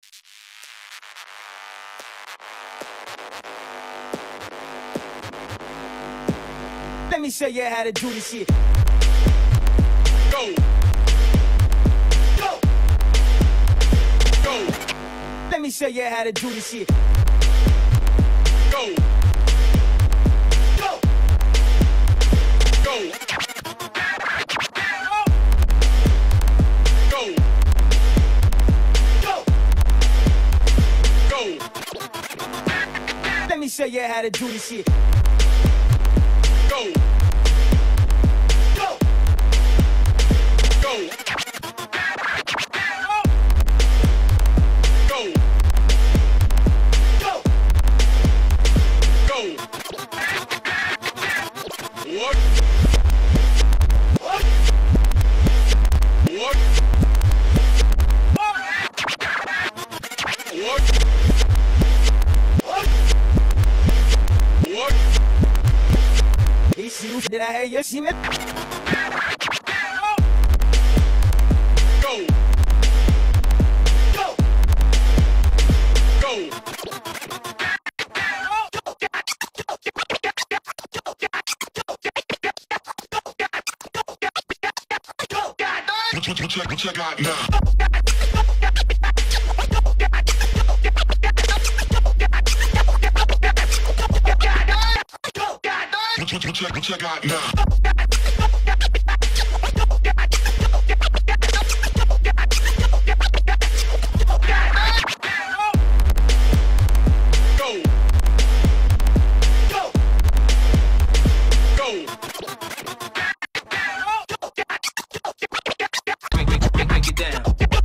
Let me show you how to do this shit. Go. Go. Go. Let me show you how to do this shit. Go. Go. Go. Go. Go. Go. Let me show you how to do this shit. Go. Go. Go. Go. Go. Go. What? What? What? What? What? What? It's you that I hear you see me. Go. Go. Go. Check out now. Check out now. Go. Go. Go. Break it down.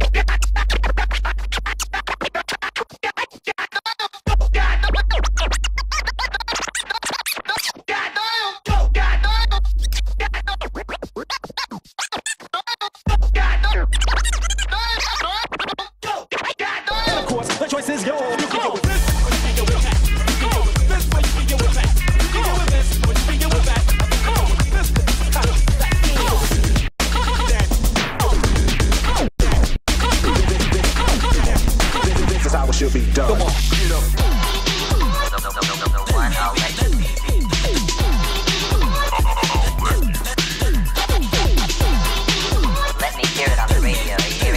Of course, the choice is yours. You can go with this, or you can go with that. You can go with this, or you can go with that. You can go with this, or you can go with that. Come on with this, This is how it should be done. come on, get up. Let me hear it on the radio.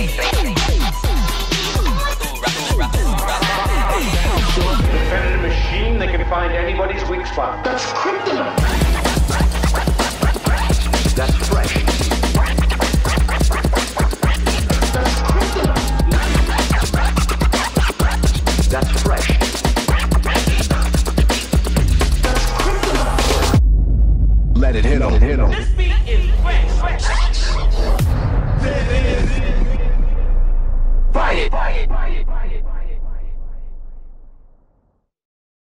The Predator machine that can find anybody's weak spot. That's kryptonite. That's fresh. That's kryptonite. That's fresh. That's kryptonite. Let it hit 'em. Hit 'em. This beat is fresh. Fight it.